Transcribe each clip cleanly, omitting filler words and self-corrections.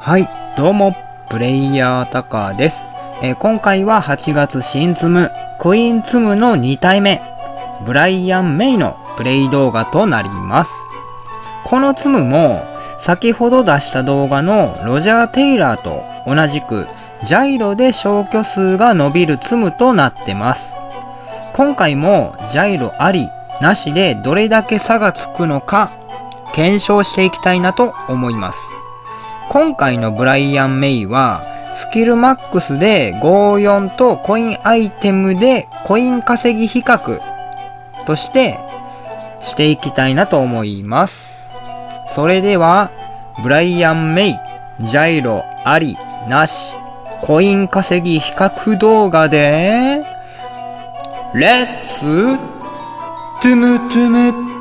はい、どうも、プレイヤータカです。今回は8月新ツム、コインツムの2体目、ブライアン・メイのプレイ動画となります。このツムも、先ほど出した動画のロジャー・テイラーと同じく、ジャイロで消去数が伸びるツムとなってます。今回もジャイロあり、なしでどれだけ差がつくのか、検証していきたいなと思います。今回のブライアン・メイはスキルマックスで54とコインアイテムでコイン稼ぎ比較としてしていきたいなと思います。それではブライアン・メイジャイロありなしコイン稼ぎ比較動画でレッツトゥムトゥム。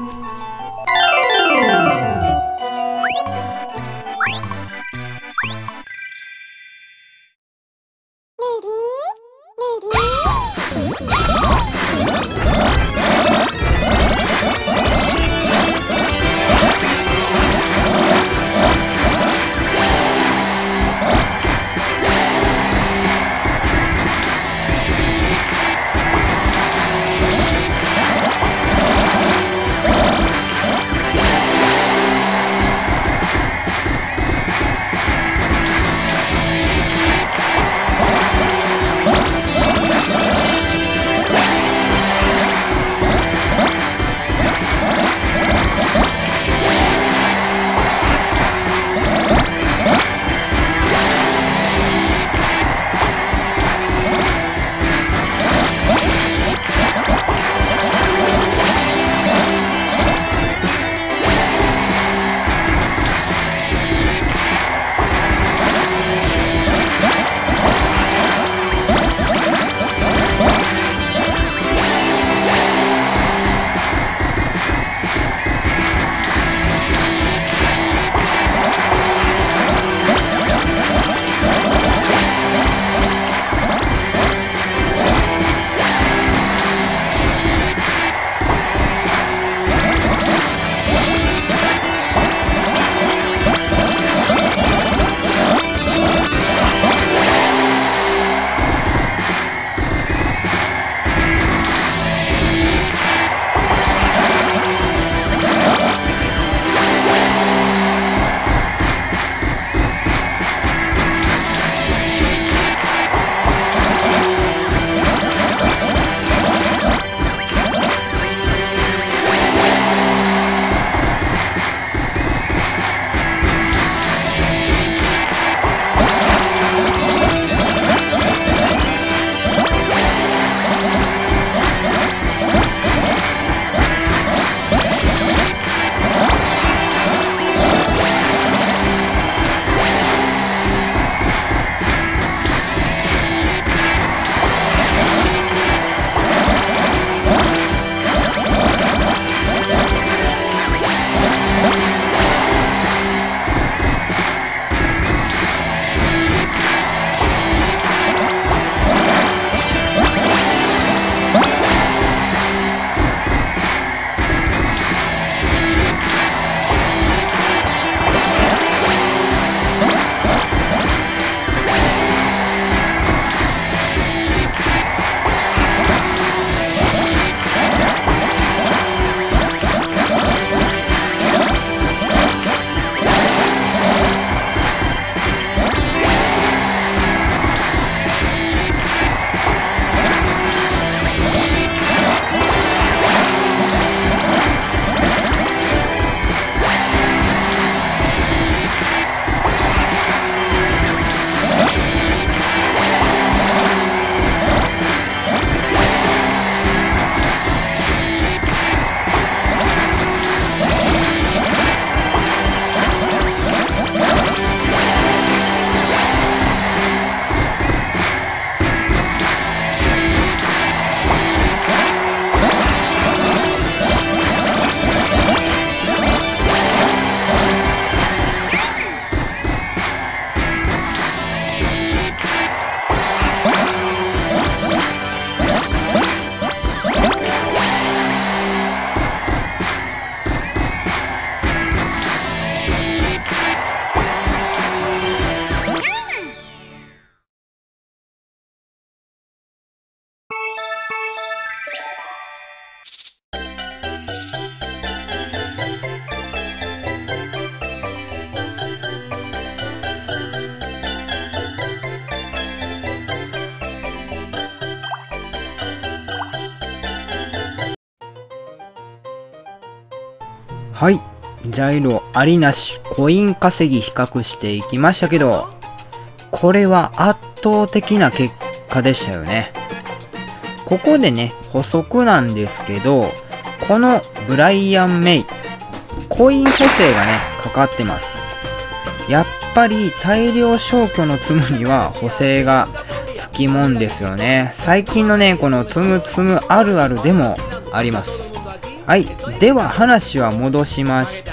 はい。ジャイロありなし、コイン稼ぎ比較していきましたけど、これは圧倒的な結果でしたよね。ここでね、補足なんですけど、このブライアン・メイ、コイン補正がね、かかってます。やっぱり大量消去のツムには補正がつきもんですよね。最近のね、このツムツムあるあるでもあります。はい。では話は戻しまして、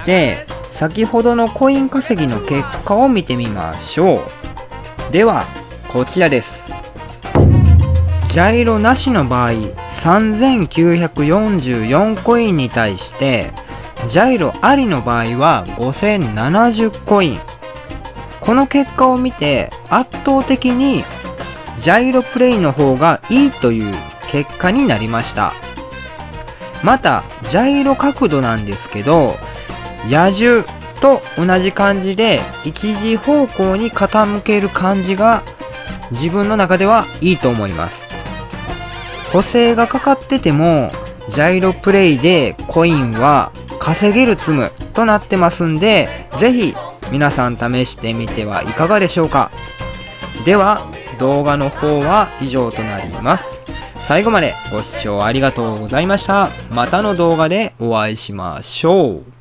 先ほどのコイン稼ぎの結果を見てみましょう。では、こちらです。ジャイロなしの場合、3944コインに対して、ジャイロありの場合は5070コイン。この結果を見て、圧倒的にジャイロプレイの方がいいという結果になりました。また、ジャイロ角度なんですけど、野獣と同じ感じで一時方向に傾ける感じが自分の中ではいいと思います。補正がかかってても、ジャイロプレイでコインは稼げるツムとなってますんで、ぜひ皆さん試してみてはいかがでしょうか。では、動画の方は以上となります。最後までご視聴ありがとうございました。またの動画でお会いしましょう。